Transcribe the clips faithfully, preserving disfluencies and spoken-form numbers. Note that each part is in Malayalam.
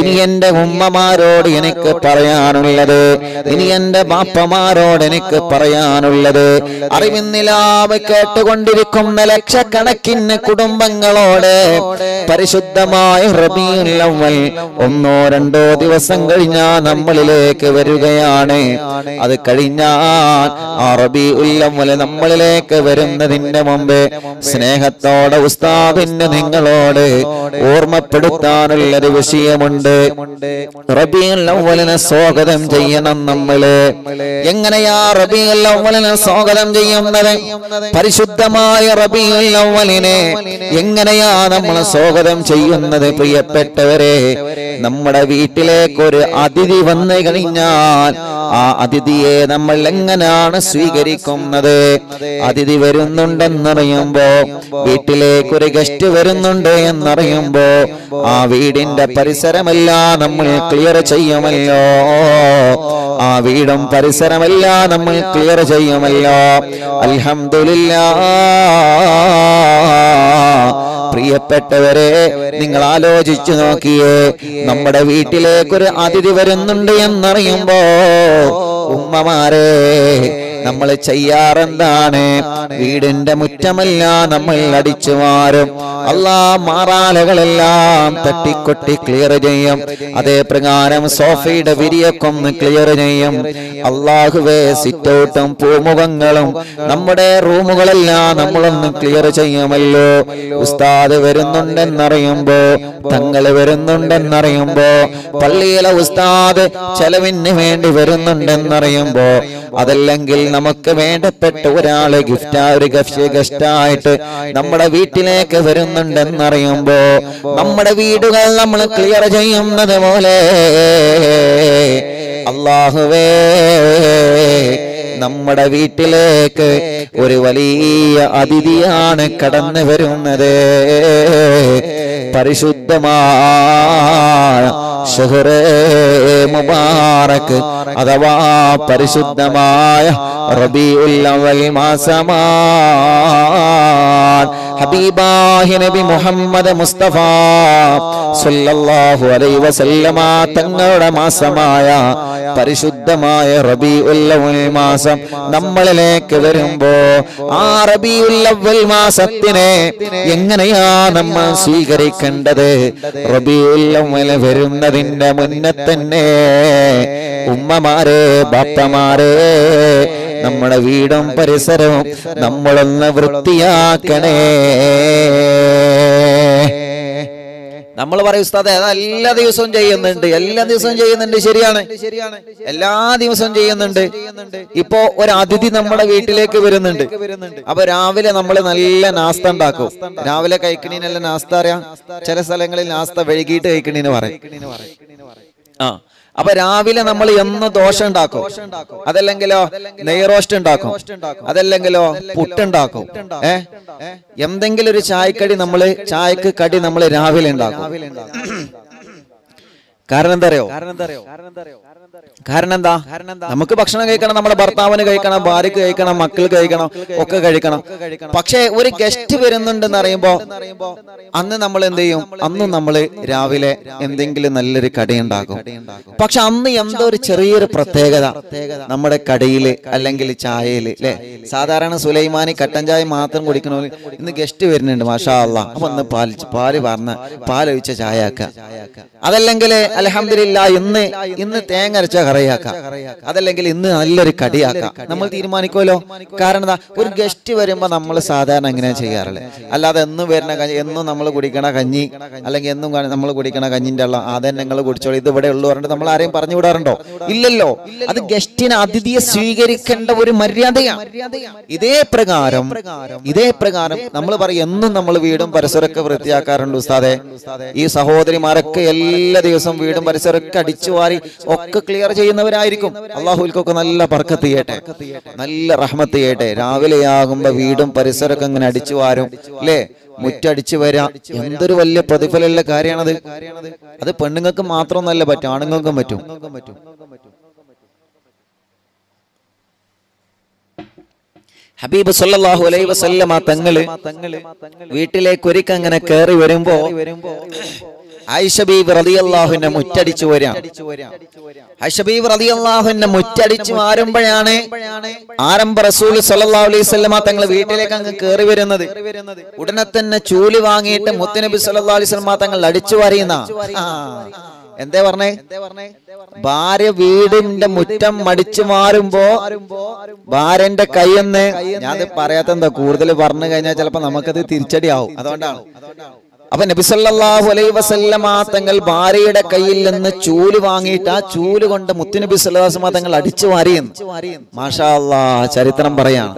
ഇനി എന്റെ ഉമ്മമാരോട് എനിക്ക് പറയാനുള്ളത്, ഇനി എന്റെ ബാപ്പമാരോട് എനിക്ക് പറയാനുള്ളത്, അറിവിന്നിലാവ് കേട്ടുകൊണ്ടിരിക്കുന്ന ലക്ഷക്കണക്കിന് കുടുംബങ്ങളോട് പരിശുദ്ധമായ റബീഉൽ അവ്വൽ ഒന്നോ രണ്ടോ ദിവസം കഴിഞ്ഞാൽ നമ്മളിലേക്ക് വരികയാണ്. അത് കഴിഞ്ഞാൽ ആ റബീഉൽ അവ്വൽ നമ്മളിലേക്ക് വരുന്നതിന്റെ മുമ്പ് സ്നേഹത്തോടെ ഉസ്താദിന് നിങ്ങളോട് ഓർമ്മപ്പെടുത്താനുള്ളൊരു വിഷയമുണ്ട്. റബീഉൽ അവ്വലിനെ സ്വാഗതം ചെയ്യണം നമ്മള്. എങ്ങനെയാ റബീഉൽ അവ്വലിനെ സ്വാഗതം ചെയ്യുന്നത്? പരിശുദ്ധമായ റബീഉൽ അവ്വലിനെ എങ്ങനെയാ നമ്മൾ സ്വാഗതം ചെയ്യുന്നത്? പ്രിയപ്പെട്ടവരെ, നമ്മുടെ വീട്ടിലേക്ക് ഒരു അതിഥി വന്നു കഴിഞ്ഞാൽ ആ അതിഥിയെ നമ്മൾ എങ്ങനെയാണ് സ്വീകരിക്കുന്നത്? അതിഥി വരുന്നുണ്ടെന്നറിയുമ്പോ, വീട്ടിലേക്ക് ഒരു ഗസ്റ്റ് വരുന്നുണ്ട് എന്നറിയുമ്പോ ആ വീടിന്റെ പരിസരമെല്ലാം നമ്മൾ ക്ലിയർ ചെയ്യുമല്ലോ. ആ വീടും പരിസരമെല്ലാം നമ്മൾ ക്ലിയർ ചെയ്യുമല്ലോ. അൽഹംദുലില്ലാഹ്. പ്രിയപ്പെട്ടവരെ, നിങ്ങൾ ആലോചിച്ചു നോക്കിയേ, നമ്മുടെ വീട്ടിലേക്കൊരു അതിഥി വരുന്നുണ്ട് എന്നറിയുമ്പോ ഉമ്മമാരെ നമ്മൾ ചെയ്യാറെന്താണ്? വീടിന്റെ മുറ്റമല്ല നമ്മൾ അടിച്ചു മാറും. അല്ലാ, മാറാലകളെല്ലാം തട്ടിക്കൊട്ടി ക്ലിയർ ചെയ്യും. അതേ പ്രകാരം സോഫയുടെ വിരിയൊക്കെ ഒന്ന് ക്ലിയർ ചെയ്യും. അല്ലാഹുവേ, സിറ്റൗട്ടും പൂമുഖങ്ങളും നമ്മുടെ റൂമുകളെല്ലാം നമ്മളൊന്ന് ക്ലിയർ ചെയ്യുമല്ലോ. ഉസ്താദ് വരുന്നുണ്ടെന്നറിയുമ്പോ, തങ്ങള് വരുന്നുണ്ടെന്നറിയുമ്പോ, പള്ളിയിലെ ഉസ്താദ് ചെലവിന് വേണ്ടി വരുന്നുണ്ടെന്നറിയുമ്പോ, അതല്ലെങ്കിൽ നമുക്ക് വേണ്ടപ്പെട്ട ഒരാള് ഗിഫ്റ്റ് ഒരു ഗസ്റ്റായിട്ട് നമ്മുടെ വീട്ടിലേക്ക് വരുന്നുണ്ടെന്നറിയുമ്പോ, നമ്മുടെ വീടുകൾ നമ്മൾ ക്ലിയർ ചെയ്യുന്നത് പോലെ അല്ലാഹുവേ, നമ്മുടെ വീട്ടിലേക്ക് ഒരു വലിയ അതിഥിയാണ് കടന്നു വരുന്നത്. പരിശുദ്ധമായ ശഹ്റേ മുബാറക് അഥവാ പരിശുദ്ധമായ റബീഉൽ അവ്വൽ മാസമാണ്. ഹബീബായ നബി മുഹമ്മദ് മുസ്തഫ സല്ലല്ലാഹു അലൈഹി വസല്ലമ തങ്ങളുടെ മാസമായ പരിശുദ്ധമായ റബീഉൽ അവ്വൽ മാസം നമ്മളിലേക്ക് വരുമ്പോ, ആ റബീഉൽ അവ്വൽ മാസത്തിനെ എങ്ങനെയാ നമ്മൾ സ്വീകരിക്കേണ്ടത്? റബീഉൽ അവ്വൽ വരുന്നതിന്റെ മുന്നേ തന്നെ ഉമ്മമാരെ, ബാപ്പമാരെ, നമ്മുടെ വീടും പരിസരവും നമ്മളൊന്ന് വൃത്തിയാക്കണേ. നമ്മൾ പറയും ഉസ്താദേ അത് എല്ലാ ദിവസവും ചെയ്യുന്നുണ്ട്, എല്ലാ ദിവസവും ചെയ്യുന്നുണ്ട്. ശരിയാണ്, എല്ലാ ദിവസവും ചെയ്യുന്നുണ്ട്. ഇപ്പോ ഒരു അതിഥി നമ്മുടെ വീട്ടിലേക്ക് വരുന്നുണ്ട്. അപ്പൊ രാവിലെ നമ്മൾ നല്ല നാസ്ത ഉണ്ടാക്കും. രാവിലെ കഴിക്കണീനല്ല നാസ്ത അറിയാം. ചില സ്ഥലങ്ങളിൽ നാസ്ത വൈകിട്ട് കഴിക്കണീന്ന് പറയും. ആ അപ്പൊ രാവിലെ നമ്മൾ എന്ന് ദോശ ഉണ്ടാക്കും, അതല്ലെങ്കിലോ നെയ്റോസ്റ്റ് ഉണ്ടാക്കും, അതല്ലെങ്കിലോ പുട്ടുണ്ടാക്കും. ഏ എന്തെങ്കിലും ഒരു ചായക്കടി നമ്മള് ചായക്ക് കടി നമ്മൾ രാവിലെ ഉണ്ടാക്കും. കാരണം എന്താ അറിയോ? കാരണം എന്താ? നമുക്ക് ഭക്ഷണം കഴിക്കണം, നമ്മുടെ ഭർത്താവിന് കഴിക്കണം, ഭാര്യക്ക് കഴിക്കണം, മക്കൾക്ക് കഴിക്കണം, ഒക്കെ കഴിക്കണം. പക്ഷെ ഒരു ഗസ്റ്റ് വരുന്നുണ്ടെന്ന് അറിയുമ്പോ അന്ന് നമ്മൾ എന്ത് ചെയ്യും? അന്ന് നമ്മള് രാവിലെ എന്തെങ്കിലും നല്ലൊരു കടി ഉണ്ടാക്കും. പക്ഷെ അന്ന് എന്തോ ഒരു ചെറിയൊരു പ്രത്യേകത നമ്മുടെ കടിയില് അല്ലെങ്കിൽ ചായയില് അല്ലെ. സാധാരണ സുലൈമാനി കട്ടൻ ചായ മാത്രം കുടിക്കണ ഇന്ന് ഗസ്റ്റ് വരുന്നുണ്ട്, മാഷാ അല്ലാഹ്. അപ്പൊ ഒന്ന് പാൽ പാല് പറഞ്ഞ പാലൊഴിച്ച ചായ ആക്കുക, അതല്ലെങ്കിൽ അൽഹംദുലില്ലാഹ് ഇന്ന് ഇന്ന് തേങ്ങ അരച്ച കറിയാക്കാം, അതല്ലെങ്കിൽ ഇന്ന് നല്ലൊരു കടിയാക്കാം. നമ്മൾ തീരുമാനിക്കുമല്ലോ. കാരണം എന്താ? ഒരു ഗസ്റ്റ് വരുമ്പോ നമ്മൾ സാധാരണ എങ്ങനെയാ ചെയ്യാറില്ല. അല്ലാതെ എന്നും വരുന്ന കഞ്ഞി, എന്നും നമ്മൾ കുടിക്കണ കഞ്ഞി, അല്ലെങ്കിൽ എന്നും നമ്മൾ കുടിക്കണ കഞ്ഞിന്റെ ഉള്ള അതന്നെ നിങ്ങൾ കുടിച്ചോളൂ, ഇത് ഇവിടെ ഉള്ളു പറഞ്ഞിട്ട് നമ്മൾ ആരെയും പറഞ്ഞു വിടാറുണ്ടോ? ഇല്ലല്ലോ. അത് ഗസ്റ്റിനെ, അതിഥിയെ സ്വീകരിക്കേണ്ട ഒരു മര്യാദയാണ്. ഇതേ പ്രകാരം ഇതേ പ്രകാരം നമ്മൾ പറയും എന്നും നമ്മൾ വീടും പരിസരമൊക്കെ വൃത്തിയാക്കാറുണ്ട് ഉസ്താദെ. ഈ സഹോദരിമാരൊക്കെ എല്ലാ ദിവസവും വീടും പരിസരമൊക്കെ അടിച്ചു വാരി ഒക്കെ ക്ലിയർ ചെയ്യുന്നവരായിരിക്കും. അള്ളാഹുൽക്കൊക്കെ നല്ല ബർക്കത്ത് ചെയ്യട്ടെ, നല്ല റഹ്മത്ത് ചെയ്യട്ടെ. രാവിലെയാകുമ്പോ വീടും പരിസരമൊക്കെ ഇങ്ങനെ അടിച്ചു വാരും അല്ലേ, മുറ്റടിച്ചു വരാം. എന്തൊരു വലിയ പ്രതിഫലമുള്ള കാര്യമാണത്. അത് പെണ്ണുങ്ങൾക്ക് മാത്രമൊന്നല്ല പറ്റും, ആണുങ്ങൾക്കും പറ്റും. ഹബീബ് സല്ലല്ലാഹു അലൈഹി വസല്ലമ തങ്ങള് വീട്ടിലേക്ക് ഒരിക്കൽ അങ്ങനെ കയറി വരുമ്പോ ആയിഷ ബീവി റളിയല്ലാഹു അൻഹ മുറ്റടിച്ചു വരാം. ആയിഷ ബീവി റളിയല്ലാഹു അൻഹ മുറ്റടിച്ചു മാറുമ്പോഴാണ് ആരംഭ റസൂൽ സ്വല്ലല്ലാഹു അലൈഹി വസല്ലമ തങ്ങൾ വീട്ടിലേക്ക് അങ്ങ് കയറി വരുന്നത്. ഉടനെ തന്നെ ചൂല് വാങ്ങിയിട്ട് മുത്തുനബി സ്വല്ലല്ലാഹു അലൈഹി വസല്ലമ തങ്ങൾ അടിച്ചു വാരിയുന്ന. എന്തേ പറഞ്ഞേ? ഭാര്യ വീടിന്റെ മുറ്റം മടിച്ചു മാറുമ്പോ ഭാര്യന്റെ കൈയെന്ന്, ഞാൻ പറയാത്ത എന്താ, കൂടുതൽ പറഞ്ഞു കഴിഞ്ഞാൽ ചിലപ്പോ നമുക്കത് തിരിച്ചടിയാവും. അതുകൊണ്ടാണ്. അപ്പൊ നബി സല്ലല്ലാഹു അലൈഹി വസല്ലമ തങ്ങൾ ഭാര്യയുടെ കയ്യിൽ നിന്ന് ചൂല് വാങ്ങിയിട്ട് ആ ചൂല് കൊണ്ട് മുത്തുനബി സല്ലല്ലാഹു അലൈഹി വസല്ലമ തങ്ങൾ അടിച്ചു വാരിയെന്ന്. മാഷാ അല്ലാഹ്, ചരിത്രം പറയാം.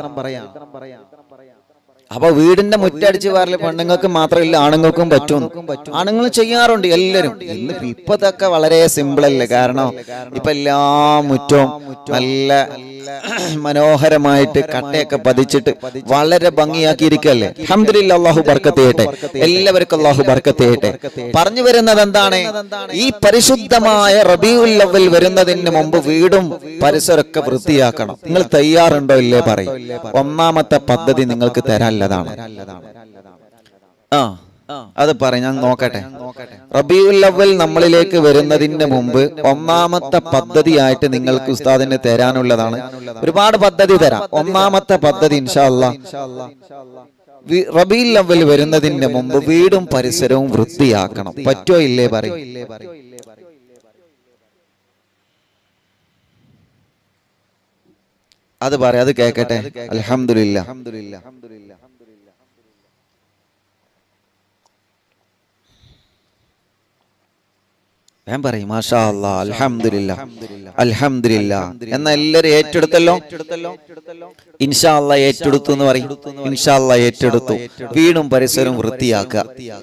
അപ്പൊ വീടിന്റെ മുറ്റടിച്ച് വാരല് പെണ്ണുങ്ങൾക്ക് മാത്രമല്ല, ആണുങ്ങൾക്കും പറ്റും. ആണുങ്ങൾ ചെയ്യാറുണ്ട് എല്ലാരും. ഇന്ന് ഇപ്പതൊക്കെ വളരെ സിമ്പിൾ അല്ലേ. കാരണം ഇപ്പൊ എല്ലാ മുറ്റവും നല്ല മനോഹരമായിട്ട് കട്ടയൊക്കെ പതിച്ചിട്ട് വളരെ ഭംഗിയാക്കിയിരിക്കല്ലേ. അൽഹംദുലില്ലാഹ്, അല്ലാഹു ബർക്കത്ത് ചെയ്യട്ടെ. എല്ലാവർക്കും അല്ലാഹു ബർക്കത്ത് ചെയ്യട്ടെ. പറഞ്ഞു വരുന്നത് എന്താണ്? ഈ പരിശുദ്ധമായ റബീഉൽ അവ്വൽ വരുന്നതിന് മുമ്പ് വീടും പരിസരമൊക്കെ വൃത്തിയാക്കണം. നിങ്ങൾ തയ്യാറുണ്ടോ ഇല്ലേ പറയും. ഒന്നാമത്തെ പദ്ധതി നിങ്ങൾക്ക് തരാനുള്ളതാണ്. ആ അത് പറ, ഞാൻ നോക്കട്ടെ. റബീഉൽ അവ്വൽ നമ്മളിലേക്ക് വരുന്നതിന് മുമ്പ് ഒന്നാമത്തെ പദ്ധതിയായിട്ട് നിങ്ങൾക്ക് ഉസ്താദിന് തരാനുള്ളതാണ്. ഒരുപാട് പദ്ധതി തരാം. ഒന്നാമത്തെ പദ്ധതി ഇൻഷാ അല്ലാഹ്, റബീഉൽ അവ്വൽ വരുന്നതിന് മുമ്പ് വീടും പരിസരവും വൃത്തിയാക്കണം. പറ്റോ ഇല്ലേ പറയും. അത് പറയാം, അത് കേക്കട്ടെ. അൽഹംദുലില്ലാഹ്. ഞാൻ പറയും മാഷാ അല്ലാഹ്, അൽഹംദുലില്ലാഹ്, അൽഹംദുലില്ലാഹ്. എന്നാ എല്ലാരും ഏറ്റെടുത്തല്ലോ. ഇൻഷാ അല്ലാഹ് ഏറ്റെടുത്തു എന്ന് പറയും. ഇൻഷാ അല്ലാഹ് ഏറ്റെടുത്തു. വീടും പരിസരവും വൃത്തിയാക്കുക.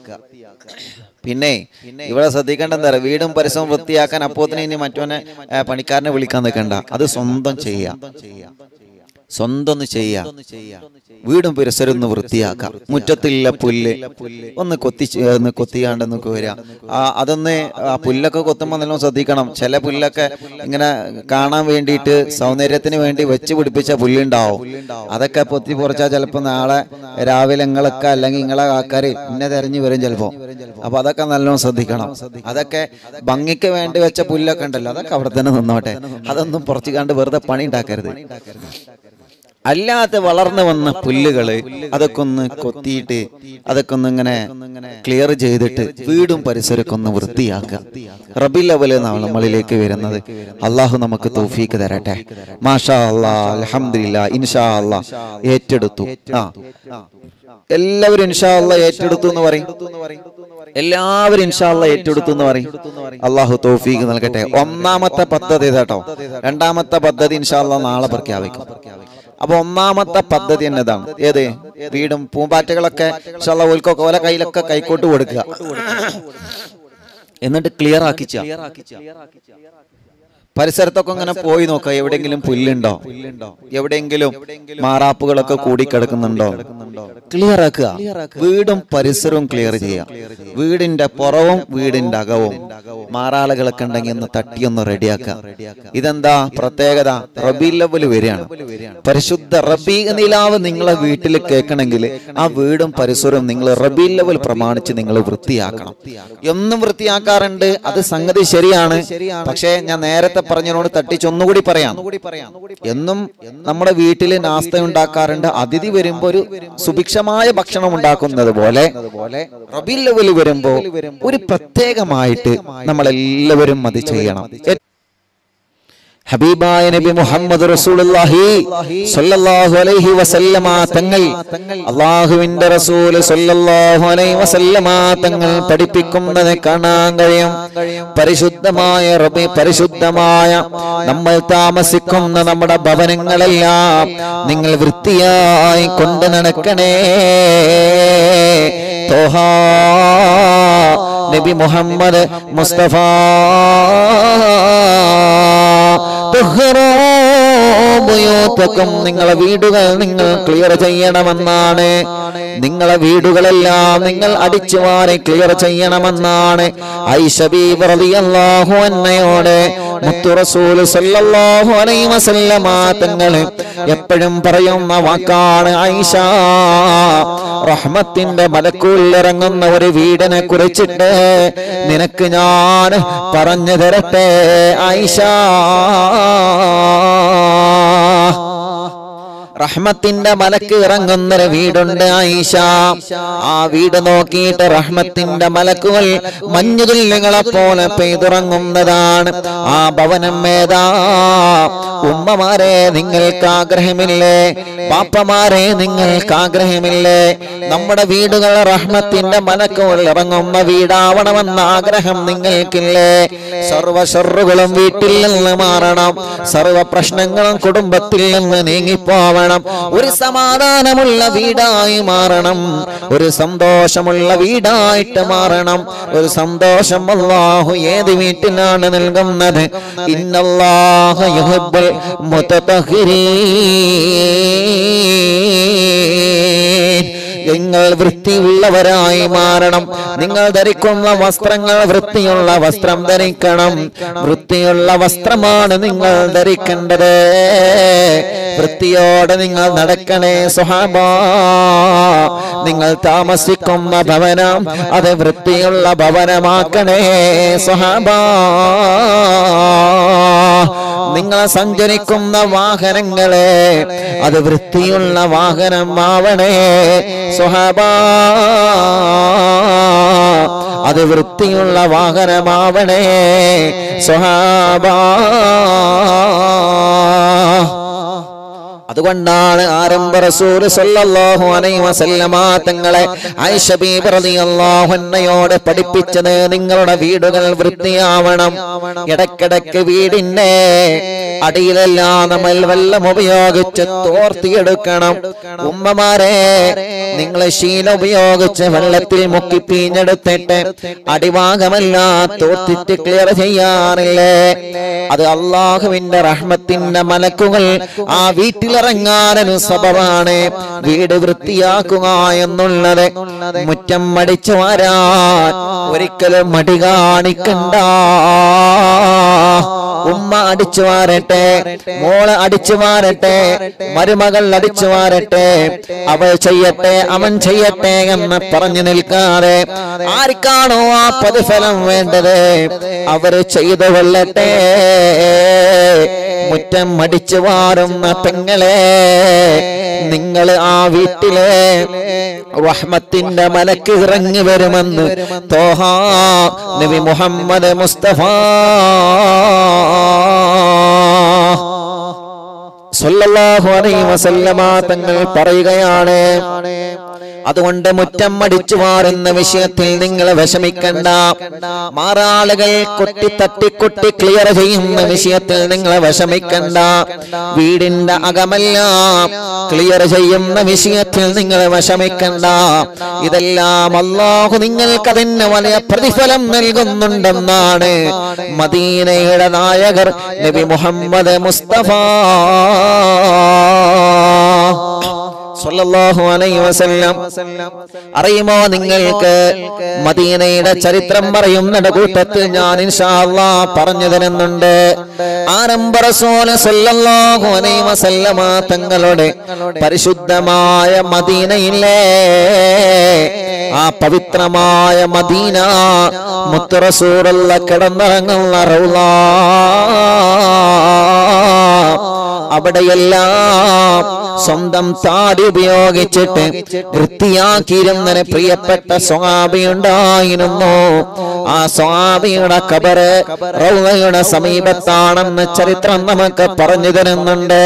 പിന്നെ ഇവിടെ ശ്രദ്ധിക്കേണ്ട എന്താ പറയുക, വീടും പരിസരവും വൃത്തിയാക്കാൻ അപ്പോത്തിന് ഇനി മറ്റോനെ പണിക്കാരനെ വിളിക്കാൻ നിൽക്കണ്ട. അത് സ്വന്തം ചെയ്യാം. സ്വന്തം ഒന്ന് ചെയ്യാം. വീടും പരിസരം ഒന്ന് വൃത്തിയാക്കാം. മുറ്റത്തില്ല പുല്ല് ഒന്ന് കൊത്തി ഒന്ന് കൊത്തിയാണ്ടെന്ന് വരാം. ആ അതൊന്ന് ആ പുല്ലൊക്കെ കൊത്തുമ്പോൾ നല്ലോണം ശ്രദ്ധിക്കണം. ചില പുല്ലൊക്കെ ഇങ്ങനെ കാണാൻ വേണ്ടിയിട്ട് സൗന്ദര്യത്തിന് വേണ്ടി വെച്ച് പിടിപ്പിച്ച പുല്ലുണ്ടാവും. അതൊക്കെ പൊത്തി പൊറച്ചാൽ ചിലപ്പോൾ നാളെ രാവിലെ നിങ്ങളൊക്കെ അല്ലെങ്കിൽ നിങ്ങളെ ആൾക്കാർ ഇന്നെ തെരഞ്ഞു വരും ചിലപ്പോ. അപ്പൊ അതൊക്കെ നല്ലോണം ശ്രദ്ധിക്കണം. അതൊക്കെ ഭംഗിക്ക് വേണ്ടി വെച്ച പുല്ലൊക്കെ ഉണ്ടല്ലോ, അതൊക്കെ അവിടെ തന്നെ നിന്നോട്ടെ. അതൊന്നും പുറത്തു കണ്ട് വെറുതെ പണി ഉണ്ടാക്കരുത്. അല്ലാതെ വളർന്നു വന്ന പുല്ലുകള് അതൊക്കെ ഒന്ന് കൊത്തിയിട്ട് അതൊക്കെ ഒന്ന് ഇങ്ങനെ ക്ലിയർ ചെയ്തിട്ട് വീടും പരിസരമൊക്കെ ഒന്ന് വൃത്തിയാക്കുക. റബീഉൽ അവ്വൽ നമ്മളിലേക്ക് വരുന്നത്. അള്ളാഹു നമുക്ക് തൗഫീക്ക് തരട്ടെ. മാഷാ അല്ലാഹ്, അൽഹംദുലില്ലാഹ്, ഇൻഷാ അല്ലാഹ് ഏറ്റെടുത്തു. ആ എല്ലാവരും ഇൻഷാ അല്ലാഹ് ഏറ്റെടുത്തു എന്ന് പറയും. എല്ലാവരും ഇൻഷാ അല്ലാഹ് ഏറ്റെടുത്തു എന്ന് പറയും. അള്ളാഹു തൗഫീക്ക് നൽകട്ടെ. ഒന്നാമത്തെ പദ്ധതി കേട്ടോ. രണ്ടാമത്തെ പദ്ധതി ഇൻഷാ അല്ലാഹ് നാളെ പ്രഖ്യാപിക്കും. അപ്പൊ ഒന്നാമത്തെ പദ്ധതി എന്നതാണ്. ഏത്? വീടും പൂമ്പാറ്റകളൊക്കെ ഇൻഷാ അല്ലാഹ് ഓൽക്കൊക്കെ ഓല കയ്യിലൊക്കെ കൈക്കോട്ട് കൊടുക്കുക. എന്നിട്ട് ക്ലിയർ ആക്കിച്ച പരിസരത്തൊക്കെ ഇങ്ങനെ പോയി നോക്കുക. എവിടെയെങ്കിലും പുല്ലുണ്ടോ, എവിടെയെങ്കിലും മാറാപ്പുകളൊക്കെ കൂടിക്കിടക്കുന്നുണ്ടോ, ക്ലിയർ ആക്കുക. വീടും പരിസരവും ക്ലിയർ ചെയ്യാം. വീടിന്റെ പുറവും വീടിന്റെ അകവും മാറാളുകളൊക്കെ ഉണ്ടെങ്കിൽ ഒന്ന് തട്ടിയൊന്ന് റെഡിയാക്കാം. ഇതെന്താ പ്രത്യേകത? റബീഉൽ അവ്വൽ വരികയാണ്. പരിശുദ്ധ റബീഉ നിലാവ് നിങ്ങളെ വീട്ടിൽ കേൾക്കണമെങ്കിൽ ആ വീടും പരിസരവും നിങ്ങൾ റബീഉൽ അവ്വൽ പ്രമാണിച്ച് നിങ്ങൾ വൃത്തിയാക്കണം. എന്നും വൃത്തിയാക്കാറുണ്ട്, അത് സംഗതി ശരിയാണ്. പക്ഷേ ഞാൻ നേരത്തെ പറഞ്ഞതിനോട് തട്ടിച്ചൊന്നുകൂടി പറയാം. എന്നും നമ്മുടെ വീട്ടിൽ നാസ്ത ഉണ്ടാക്കാറുണ്ട്. അതിഥി വരുമ്പോ ഒരു സുഭിക്ഷമായ ഭക്ഷണം ഉണ്ടാക്കുന്നത് പോലെ റബീഉൽ അവ്വൽ വരുമ്പോ ഒരു പ്രത്യേകമായിട്ട് നമ്മളെല്ലാവരും അത് ചെയ്യണം. ഹബീബായ നബി മുഹമ്മദ് റസൂലുള്ളാഹി സ്വല്ലല്ലാഹു അലൈഹി വസല്ലമ തങ്ങൾ, അല്ലാഹുവിന്റെ റസൂൽ സ്വല്ലല്ലാഹു അലൈഹി വസല്ലമ തങ്ങൾ പഠിപ്പിക്കുന്നത് കാണാൻ കഴിയും. പരിശുദ്ധമായ റബ്ബി, പരിശുദ്ധമായ നമ്മൾ താമസിക്കുന്ന നമ്മുടെ ഭവനങ്ങളെല്ലാം നിങ്ങൾ വൃത്തിയായി കൊണ്ട് നടക്കണേ. തോഹാ നബി മുഹമ്മദ് മുസ്തഫ നിങ്ങളെ വീടുകൾ നിങ്ങൾ ക്ലിയർ ചെയ്യണമെന്നാണ്. നിങ്ങളെ വീടുകളെല്ലാം നിങ്ങൾ അടിച്ചു മാറി ക്ലിയർ ചെയ്യണമെന്നാണ് ആയിഷ ബീവി റളിയല്ലാഹു അൻഹയോട് മുത്തു റസൂൽ സല്ലല്ലാഹു അലൈഹി വസല്ലമ തങ്ങൾ എപ്പോഴും പറയുന്ന വാക്കാണ് ആയിഷ. റഹ്മത്തിന്റെ മലക്കുൽ ഇറങ്ങുന്ന ഒരു വീടിനെ കുറിച്ചിട്ട് നിനക്ക് ഞാൻ പറഞ്ഞു തരട്ടെ ആയിഷ. റഹ്മത്തിന്റെ മലക്ക് ഇറങ്ങുന്നൊരു വീടുണ്ട് ആയിഷ. ആ വീട് നോക്കിയിട്ട് റഹ്മത്തിന്റെ മലക്കുകൾ മഞ്ഞുതുല്യങ്ങളെ പോലെ പെയ്തിറങ്ങുന്നതാണ്. ആ ഭവനം ഏതാ? ഉമ്മമാരെ നിങ്ങൾക്ക് ആഗ്രഹമില്ലേ? പാപ്പമാരെ നിങ്ങൾക്ക് ആഗ്രഹമില്ലേ? നമ്മുടെ വീടുകൾ റഹ്മത്തിന്റെ മലക്കുകൾ ഇറങ്ങുന്ന വീടാവണമെന്ന ആഗ്രഹം നിങ്ങൾക്കില്ലേ? സർവ ഷർറുകളും വീട്ടിൽ നിന്ന് മാറണം, സർവ പ്രശ്നങ്ങളും കുടുംബത്തിൽ നിന്ന് നീങ്ങിപ്പോവണം, ഒരു സമാധാനമുള്ള വീടായി മാറണം, ഒരു സന്തോഷമുള്ള വീടായിട്ട് മാറണം. ഒരു സന്തോഷം അല്ലാഹു ഏത് വീട്ടിലാണ് നൽകുന്നത്? ഇന്നല്ലാഹ യുഹിബ്ബുൽ മുതതഹിരീൻ. നിങ്ങൾ വൃത്തിയുള്ളവരായി മാറണം. നിങ്ങൾ ധരിക്കുന്ന വസ്ത്രങ്ങൾ വൃത്തിയുള്ള വസ്ത്രം ധരിക്കണം. വൃത്തിയുള്ള വസ്ത്രമാണ് നിങ്ങൾ ധരിക്കേണ്ടത്. വൃത്തിയോടെ നിങ്ങൾ നടക്കണേ സ്വഹാബ. നിങ്ങൾ താമസിക്കുന്ന ഭവനം അത് വൃത്തിയുള്ള ഭവനമാക്കണേ സ്വഹാബ. നിങ്ങൾ സഞ്ചരിക്കുന്ന വാഹനങ്ങളെ അത് വൃത്തിയുള്ള വാഹനമാവണേ സ്വഹാബ. അത് വൃത്തിയുള്ള വാഹനമാവണേ സ്വഹാബ. അതുകൊണ്ടാണ് ആരംഭ റസൂൽ സല്ലല്ലാഹു അലൈഹി വസല്ലമ തങ്ങളെ ആയിഷ ബീബി റളിയല്ലാഹു അൻഹയോട് പഠിപ്പിച്ചത് നിങ്ങളുടെ വീടുകൾ വൃത്തിയാവണം. ഇടക്കിടക്ക് വീടിന്റെ അടിയിലെല്ലാം നമ്മൾ വെള്ളം ഉപയോഗിച്ച് തോർത്തിയെടുക്കണം. ഉമ്മമാരെ, നിങ്ങൾ ശീല ഉപയോഗിച്ച് വെള്ളത്തിൽ മുക്കി പീഞ്ഞെടുത്തിട്ട് അടിഭാഗമെല്ലാം തോർത്തിട്ട് ക്ലിയർ ചെയ്യാറില്ലേ? അത് അള്ളാഹുവിന്റെ റഹ്മത്തിന്റെ മലക്കുകൾ ആ വീട്ടിലിറങ്ങാനൊരു സബബാണ്. വീട് വൃത്തിയാക്കുക എന്നുള്ളത്. മുറ്റം അടിച്ചു വാരാൻ ഒരിക്കലും മടി കാണിക്കണ്ട. ഉമ്മ അടിച്ചു വാരട്ടെ, മോള് അടിച്ചു വാരട്ടെ, മരുമകൾ അടിച്ചു വാരട്ടെ, അവൾ ചെയ്യട്ടെ, അവൻ ചെയ്യട്ടെ എന്ന് പറഞ്ഞു നിൽക്കാതെ ആർക്കാണോ ആ പ്രതിഫലം വേണ്ടത് അവര് ചെയ്തു കൊള്ളട്ടെ. മുറ്റം അടിച്ചു വാരുന്ന പെങ്ങളെ, നിങ്ങൾ ആ വീട്ടിലെ റഹ്മത്തിന്റെ മലക്ക് ഇറങ്ങി വരുമെന്ന് തോഹ നബി മുഹമ്മദ് മുസ്തഫ സല്ലല്ലാഹു അലൈഹി വസല്ലമ തങ്ങൾ പറയുകയാണ്. അതുകൊണ്ട് മുറ്റം അടിച്ചു വാരുന്ന വിഷയത്തിൽ നിങ്ങൾ വിഷമിക്കണ്ട. മാറാളുകൾ കൊട്ടി തട്ടി കൊട്ടി ക്ലിയർ ചെയ്യുന്ന വിഷയത്തിൽ നിങ്ങൾ വിഷമിക്കണ്ട. വീടിന്റെ അകമെല്ലാം ക്ലിയർ ചെയ്യുന്ന വിഷയത്തിൽ നിങ്ങൾ വിഷമിക്കണ്ട. ഇതെല്ലാം അല്ലാഹു നിങ്ങൾക്ക് അതിന് വലിയ പ്രതിഫലം നൽകുന്നുണ്ടെന്നാണ് മദീനയുടെ നായകർ നബി മുഹമ്മദ് മുസ്തഫ സല്ലല്ലാഹു അലൈഹി വസല്ലം. അറിയുമോ നിങ്ങൾക്ക് മദീനയുടെ ചരിത്രം പറയുന്ന കൂട്ടത്തിൽ ഞാൻ ഇൻഷാ അല്ലാഹ് പറഞ്ഞു തരുന്നുണ്ട്. ആരംഭ റസൂൽ സല്ലല്ലാഹു അലൈഹി വസല്ലമ തങ്ങളുടെ പരിശുദ്ധമായ മദീനയിലെ ആ പവിത്രമായ മദീന മുത്ത് റസൂലുള്ള കിടന്നിറങ്ങുന്ന റൗള, അവിടെയെല്ലാം സ്വന്തം താടി ഉപയോഗിച്ചിട്ട് വൃത്തിയാക്കിയിരുന്ന പ്രിയപ്പെട്ട സ്വഹാബി ഉണ്ടായിരുന്നു. ആ സ്വഹാബിയുടെ ഖബറ് റൗളയുടെ സമീപത്താണെന്ന് ചരിത്രം നമുക്ക് പറഞ്ഞു തരുന്നുണ്ട്.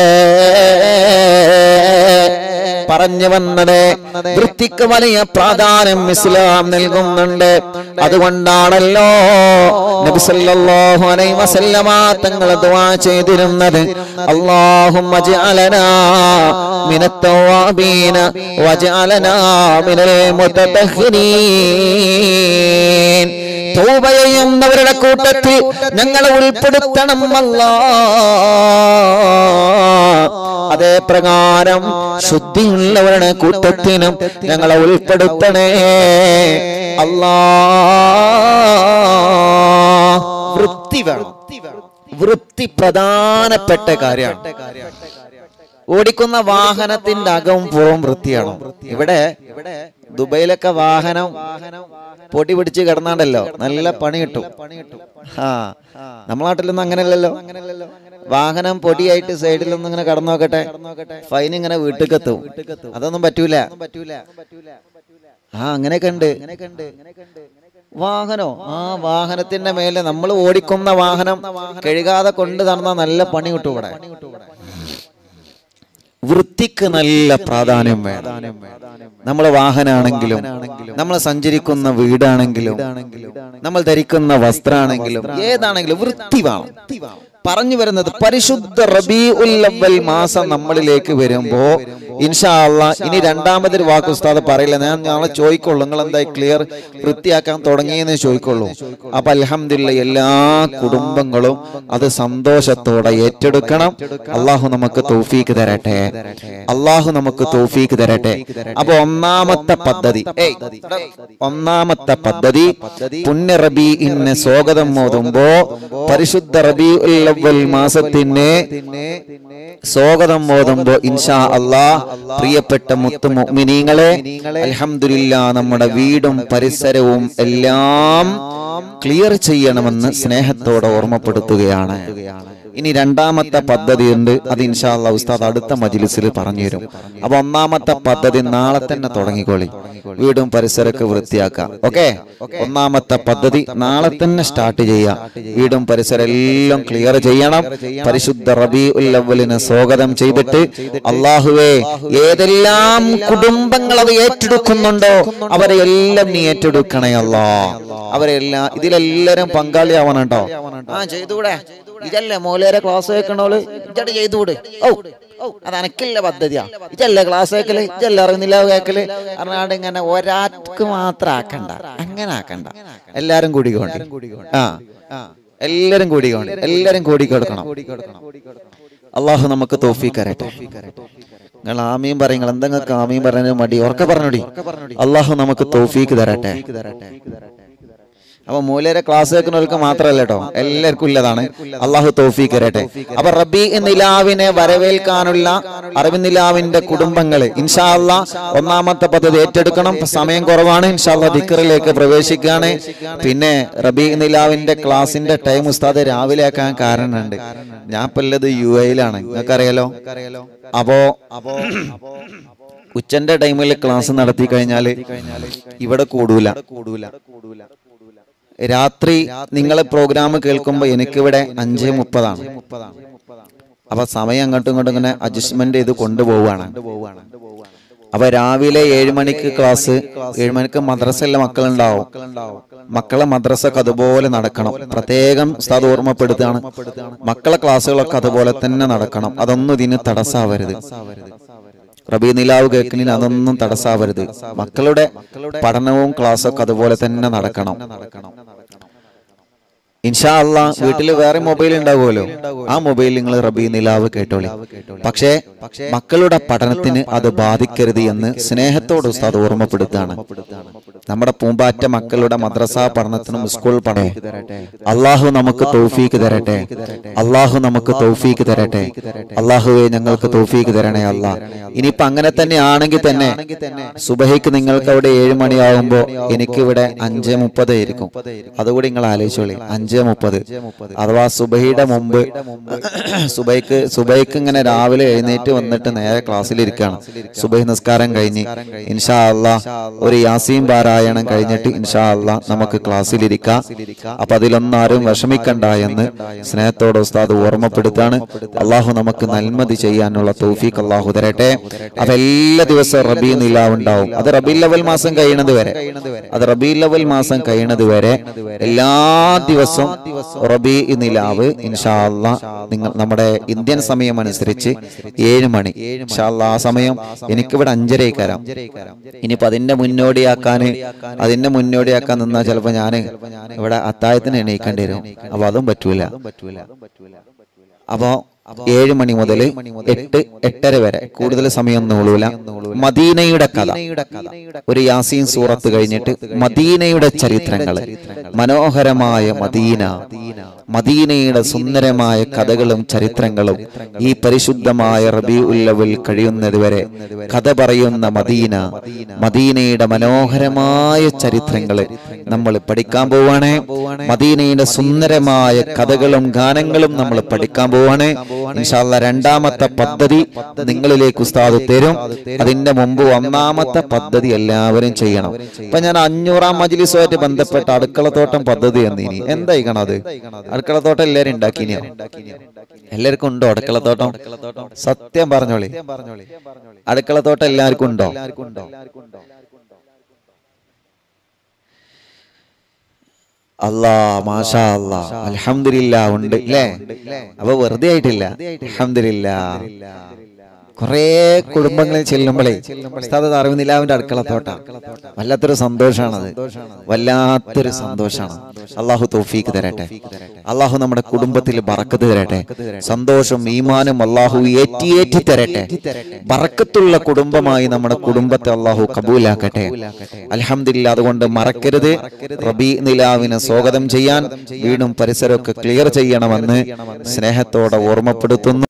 പറഞ്ഞു വന്നത് വൃത്തിക്ക് വലിയ പ്രാധാന്യം ഇസ്ലാം നൽകുന്നുണ്ട്. അതുകൊണ്ടാണല്ലോ നബി സല്ലല്ലാഹു അലൈഹി വസല്ലമ തങ്ങൾ ദുആ ചെയ്തിരുന്നത്, അല്ലാഹുമ്മ ജഅലനാ മിനത് തവാബീന വജഅലനാ മിനൽ മുതതഹിരീൻ. തൗബ ചെയ്യുന്നവരുടെ കൂട്ടത്തിൽ ഞങ്ങളെ ഉൾപ്പെടുത്തണം അല്ലാഹ്. അതേ പ്രകാരം ശുദ്ധിയുള്ളവരുടെ കൂട്ടത്തിനും ഞങ്ങളെ ഉൾപ്പെടുത്തണേ അല്ലാഹ്. വൃത്തി വേണം. വൃത്തി പ്രധാനപ്പെട്ട കാര്യമാണ്. ഓടിക്കുന്ന വാഹനത്തിന്റെ അകവും പുറവും വൃത്തിയാണോ? ഇവിടെ ദുബൈയിലൊക്കെ വാഹനം പൊടി പിടിച്ച് കിടന്നാണ്ടല്ലോ നല്ല പണി കിട്ടും. ആ നമ്മളെ നാട്ടിലൊന്നും അങ്ങനെയല്ലല്ലോ. വാഹനം പൊടിയായിട്ട് സൈഡിലൊന്നും ഇങ്ങനെ കടന്നു നോക്കട്ടെ, ഫൈൻ ഇങ്ങനെ വീട്ടിലേക്ക് എത്തും. അതൊന്നും പറ്റൂല. ആ അങ്ങനെയൊക്കെ ഉണ്ട്. വാഹനോ ആ വാഹനത്തിന്റെ മേലെ നമ്മൾ ഓടിക്കുന്ന വാഹനം കഴുകാതെ കൊണ്ട് നടന്നാൽ നല്ല പണി കിട്ടും. ഇവിടെ വൃത്തിക്ക് നല്ല പ്രാധാന്യം വേണം. നമ്മൾ വാഹനാണെങ്കിലും നമ്മൾ സഞ്ചരിക്കുന്ന വീടാണെങ്കിലും നമ്മൾ ധരിക്കുന്ന വസ്ത്രമാണെങ്കിലും ഏതാണെങ്കിലും വൃത്തി വേണം. പറഞ്ഞു വരുന്നത് പരിശുദ്ധ റബീഉൽ അവ്വൽ മാസം നമ്മളിലേക്ക് വരുമ്പോ ഇൻഷാ അല്ലാഹ് ഇനി രണ്ടാമതൊരു വാക്ക് ഉസ്താദ് പറയില്ല, ഞാൻ നാളെ ചോദിക്കുള്ളൂ നിങ്ങൾ എന്തായി ക്ലിയർ വൃത്തിയാക്കാൻ തുടങ്ങിയെന്ന് ചോദിക്കുള്ളൂ. അപ്പൊ അൽഹംദുലില്ലാഹ് എല്ലാ കുടുംബങ്ങളും അത് സന്തോഷത്തോടെ ഏറ്റെടുക്കണം. അള്ളാഹു നമുക്ക് തൗഫീക്ക് തരട്ടെ, അള്ളാഹു നമുക്ക് തൗഫീക്ക് തരട്ടെ. അപ്പൊ ഒന്നാമത്തെ പദ്ധതി ഒന്നാമത്തെ പദ്ധതി പുണ്യ റബീഇന് സ്വാഗതം മോതുമ്പോ പരിശുദ്ധ റബീഉൽ അവ്വൽ മാസത്തിന് സ്വാഗതം മോതുമ്പോ ഇൻഷാ അല്ലാഹ് പ്രിയപ്പെട്ട മുത്തു മുഅ്മിനീങ്ങളെ അൽഹംദുലില്ലാഹ് നമ്മുടെ വീടും പരിസരവും എല്ലാം ക്ലിയർ ചെയ്യണമെന്ന് സ്നേഹത്തോടെ ഓർമ്മപ്പെടുത്തുകയാണ്. ഇനി രണ്ടാമത്തെ പദ്ധതി ഉണ്ട്, അത് ഇൻഷാ അല്ലാഹ് ഉസ്താദ് അടുത്ത മജ്ലിസിൽ പറഞ്ഞു തരും. അപ്പൊ ഒന്നാമത്തെ പദ്ധതി നാളെ തന്നെ തുടങ്ങിക്കോളി, വീടും പരിസരമൊക്കെ വൃത്തിയാക്കാം. ഓക്കെ, ഒന്നാമത്തെ പദ്ധതി നാളെ തന്നെ സ്റ്റാർട്ട് ചെയ്യാം. വീടും പരിസരം എല്ലാം ക്ലിയർ ചെയ്യണം. പരിശുദ്ധ റബീഉൽ അവ്വലിനെ സ്വാഗതം ചെയ്തിട്ട് അല്ലാഹുവേ ഏതെല്ലാം കുടുംബങ്ങൾ അത് ഏറ്റെടുക്കുന്നുണ്ടോ അവരെ എല്ലാം നീ ഏറ്റെടുക്കണേ അല്ലാഹ്. അവരെല്ലാം ഇതിലെല്ലാരും പങ്കാളിയാവണം കേട്ടോ. ആ ചെയ്തുകൂടെ, ഇതല്ലേ മോലേരെ ക്ലാസ് കേൾക്കണോള് ഇജട് ചെയ്തുകൂടെ? ഓ അത് അനക്കില്ല പദ്ധതിയാ, ഇതല്ലേ ക്ലാസ് കേൾക്കല്, ഇതല്ല അറിയുന്നില്ല കേൾക്കല് അറിഞ്ഞാണ്ട് ഇങ്ങനെ ഒരാൾക്ക് മാത്രം ആക്കണ്ട, അങ്ങനെ ആക്കണ്ട. എല്ലാരും കൂടിക്കോണ്ടി. ആ എല്ലാരും കൂടിക്കോണ്ടി, എല്ലാരും കൂടിക്കൊടുക്കണം. അള്ളാഹു നമുക്ക് തൗഫീഖ് തരട്ടെ. നിങ്ങൾ ആമീൻ പറയും, നിങ്ങൾ എന്തെങ്കിലും ആമീൻ പറയാൻ മടി ഉറക്കെ പറഞ്ഞോടി. അള്ളാഹു നമുക്ക് തൗഫീഖ് തരട്ടെ. അപ്പൊ മൂലരെ ക്ലാസ് കേൾക്കുന്നവർക്ക് മാത്രമല്ല കേട്ടോ, എല്ലാവർക്കും ഉള്ളതാണ്. അള്ളാഹു തൗഫീഖ് തരട്ടെ. അപ്പൊ റബീഉൽ നിലാവിനെ വരവേൽക്കാനുള്ള അറബി നിലാവിന്റെ കുടുംബങ്ങള് ഇൻഷാ അല്ലാഹ് ഒന്നാമത്തെ പദ്ധതി ഏറ്റെടുക്കണം. സമയം കുറവാണ്, ഇൻഷാ അല്ലാഹ് ദിക്റിലേക്ക് പ്രവേശിക്കുകയാണ്. പിന്നെ റബീഉൽ നിലാവിന്റെ ക്ലാസിന്റെ ടൈം ഉസ്താദ് രാവിലെ ആക്കാൻ കാരണമുണ്ട്. ഞാൻ ഇപ്പൊ ഉള്ളത് യു എയിലാണ്, നിങ്ങൾക്കറിയാലോ. അപ്പോ ഉച്ചന്റെ ടൈമിൽ ക്ലാസ് നടത്തി കഴിഞ്ഞാല് ഇവിടെ കൂടൂല. രാത്രി നിങ്ങളെ പ്രോഗ്രാം കേൾക്കുമ്പോ എനിക്കിവിടെ അഞ്ചേ മുപ്പതാണ്. അപ്പൊ സമയം അങ്ങോട്ടും ഇങ്ങോട്ടും ഇങ്ങനെ അഡ്ജസ്റ്റ്മെന്റ് ചെയ്ത് കൊണ്ടുപോവാണ്. അപ്പൊ രാവിലെ ഏഴ് മണിക്ക് ക്ലാസ്, ഏഴ് മണിക്ക് മദ്രസയിലെ മക്കളുണ്ടാവും. മക്കളെ മദ്രസൊക്കെ അതുപോലെ നടക്കണം. പ്രത്യേകം ഉസ്താദ് ഓർമ്മപ്പെടുത്തുകയാണ്, മക്കളെ ക്ലാസ്സുകളൊക്കെ അതുപോലെ തന്നെ നടക്കണം. അതൊന്നും ഇതിന് തടസ്സാവരുത്. റബീഉൽ നിലാവ് കേൾക്കുന്നതിന് അതൊന്നും തടസ്സാവരുത്. മക്കളുടെ പഠനവും ക്ലാസ്സൊക്കെ അതുപോലെ തന്നെ നടക്കണം. ഇൻഷാ അല്ലാഹ് വീട്ടിൽ വേറെ മൊബൈൽ ഉണ്ടാവുമല്ലോ, ആ മൊബൈൽ നിങ്ങൾ റബീഉൽ നിലാവ് കേട്ടോളി. പക്ഷേ മക്കളുടെ പഠനത്തിന് അത് ബാധിക്കരുത് എന്ന് സ്നേഹത്തോട് ഉസ്താദ് ഓർമ്മപ്പെടുത്താണ്. നമ്മുടെ പൂമ്പാറ്റ മക്കളുടെ മദ്രസ പഠനത്തിനും സ്കൂൾ പഠനം അള്ളാഹു നമുക്ക് തൗഫീഖ് തരട്ടെ. അള്ളാഹു നമുക്ക് തൗഫീഖ് തരട്ടെ. അള്ളാഹുവേ ഞങ്ങൾക്ക് തൗഫീഖ് തരണേ അല്ലാഹ്. ഇനിയിപ്പോ അങ്ങനെ തന്നെ ആണെങ്കിൽ തന്നെ സുബഹിക്ക് നിങ്ങൾക്ക് അവിടെ ഏഴ് മണിയാകുമ്പോ എനിക്കിവിടെ അഞ്ചേ മുപ്പത് ആയിരിക്കും. അതുകൂടി നിങ്ങൾ ആലോചിച്ചോളി. അഞ്ചേ മുപ്പത് അഥവാ സുബഹിയുടെ മുമ്പ് സുബൈക്ക് സുബൈക്ക് ഇങ്ങനെ രാവിലെ എഴുന്നേറ്റ് വന്നിട്ട് നേരെ ക്ലാസ്സിലിരിക്കുകയാണ്. സുബഹി നിസ്കാരം കഴിഞ്ഞ് ഇൻഷാ അല്ലാഹ് ഒരു യാസീൻ പാരായണം കഴിഞ്ഞിട്ട് ഇൻഷാ അല്ലാഹ് നമുക്ക് ക്ലാസ്സിലിരിക്കാം. അപ്പൊ അതിലൊന്നും ആരും വിഷമിക്കണ്ട എന്ന് സ്നേഹത്തോടെ ഉസ്താദ് ഓർമ്മപ്പെടുത്താണ്. അള്ളാഹു നമുക്ക് നന്മതി ചെയ്യാനുള്ള തൗഫീഖ് അള്ളാഹു തരട്ടെ. അപ്പൊ എല്ലാ ദിവസവും റബീഉൽ നിലാവ് ഉണ്ടാവും. അത് റബീഉൽ അവ്വൽ മാസം കഴിയുന്നത് വരെ അത് റബീഉൽ അവ്വൽ മാസം കഴിയുന്നത് വരെ എല്ലാ ദിവസവും റബീഉൽ നിലാവ് ഇൻഷാ അല്ലാഹ് നിങ്ങൾ നമ്മുടെ ഇന്ത്യൻ സമയം അനുസരിച്ച് ഏഴ് മണി ഇൻഷാ അല്ലാഹ്. ആ സമയം എനിക്കിവിടെ അഞ്ചരയ്ക്കാരാം. ഇനിയിപ്പോ അതിന്റെ മുന്നോടിയാക്കാൻ അതിന്റെ മുന്നോടിയാക്കാൻ നിന്നാൽ ചിലപ്പോ ഞാൻ ഇവിടെ അത്താഴത്തിന് എണീക്കേണ്ടി വരും. അപ്പൊ അതും പറ്റൂല. അപ്പോ ഏഴ് മണി മുതൽ എട്ട് എട്ടര വരെ കൂടുതൽ സമയം നീളൂല. മദീനയുടെ കഥ, ഒരു യാസീൻ സൂറത്ത് കഴിഞ്ഞിട്ട് മദീനയുടെ ചരിത്രങ്ങൾ, മനോഹരമായ മദീന, മദീനയുടെ സുന്ദരമായ കഥകളും ചരിത്രങ്ങളും ഈ പരിശുദ്ധമായ റബീഉൽ അവ്വൽ കഴിയുന്നത് വരെ കഥ പറയുന്ന മദീന, മദീനയുടെ മനോഹരമായ ചരിത്രങ്ങൾ നമ്മൾ പഠിക്കാൻ പോവാണ്. മദീനയുടെ സുന്ദരമായ കഥകളും ഗാനങ്ങളും നമ്മൾ പഠിക്കാൻ പോവാണ്. ഇൻഷാ അല്ലാഹ് രണ്ടാമത്തെ പദ്ധതി നിങ്ങളിലേക്ക് ഉസ്താദ് തരും. അതിന്റെ മുമ്പ് ഒന്നാമത്തെ പദ്ധതി എല്ലാവരും ചെയ്യണം. ഇപ്പൊ ഞാൻ അഞ്ഞൂറാം മജ്ലിസുമായിട്ട് ബന്ധപ്പെട്ട അടുക്കളത്തോട്ടം പദ്ധതി എന്നീനി എന്തായിക്കണം അത്? അടുക്കളത്തോട്ടം എല്ലാവരും ഉണ്ടാക്കിനിയോ? എല്ലാവർക്കും ഉണ്ടോ അടുക്കളത്തോട്ടം? സത്യം പറഞ്ഞോളി, അടുക്കളത്തോട്ടം എല്ലാവർക്കും ഉണ്ടോ? അല്ലാ മാഷാ അല്ലാ അൽഹംദുലില്ലാ ഉണ്ട് അല്ലേ? അപ്പൊ വെറുതെ ആയിട്ടില്ല, അൽഹംദുലില്ലാ. കുറെ കുടുംബങ്ങളിൽ ചെല്ലുമ്പോഴേ ഉസ്താദ് അറിവുന്നില്ലാവിന്റെ അടുക്കളത്തോട്ടം വല്ലാത്തൊരു സന്തോഷാണത്, വല്ലാത്തൊരു സന്തോഷാണ്. അള്ളാഹു തൗഫീഖ് തരട്ടെ, അള്ളാഹു നമ്മുടെ കുടുംബത്തിൽ ബറക്കത്ത് തരട്ടെ, സന്തോഷം ഈമാനും അള്ളാഹു ഏറ്റിയേറ്റി തരട്ടെ. ബറക്കത്തുള്ള കുടുംബമായി നമ്മുടെ കുടുംബത്തെ അള്ളാഹു കബൂലാക്കട്ടെ. അൽഹംദുലില്ലാ. അതുകൊണ്ട് മറക്കരുത്, റബീ നിലാവിനെ സ്വാഗതം ചെയ്യാൻ വീടും പരിസരമൊക്കെ ക്ലിയർ ചെയ്യണമെന്ന് സ്നേഹത്തോടെ ഓർമ്മപ്പെടുത്തുന്നു.